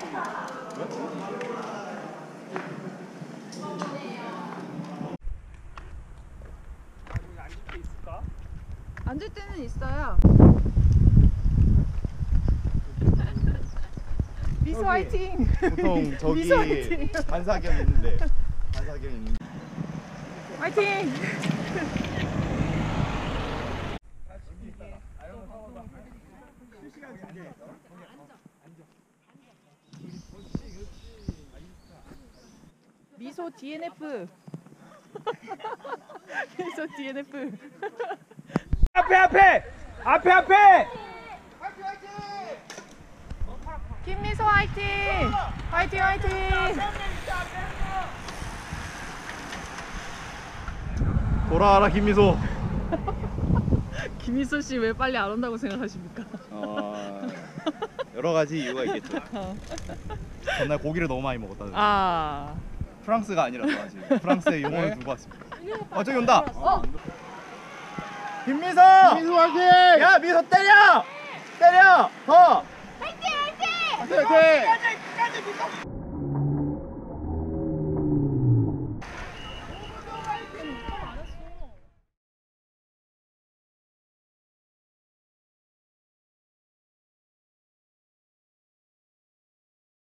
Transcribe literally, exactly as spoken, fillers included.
앉을 때는 있어요. 미소 화이팅! 보통 저기 미소 화이팅! 반사경 있는데 반사경 있는데 화이팅! 미소 디엔에프 미소 디엔에프 앞에 앞에 앞에 앞에 김미소 화이팅! 화이팅 화이팅! 돌아와라 김미소. 김미소 씨 왜 빨리 안 온다고 생각하십니까? 어, 여러 가지 이유가 있겠죠. 전날 고기를 너무 많이 먹었다는. 아 프랑스가 아니라서 아직 프랑스의 용어를 두고 왔습니다. 어 저기 온다. 어? 김미소. 민수 화이팅! 야 미소 때려. 때려. 더. 화이팅!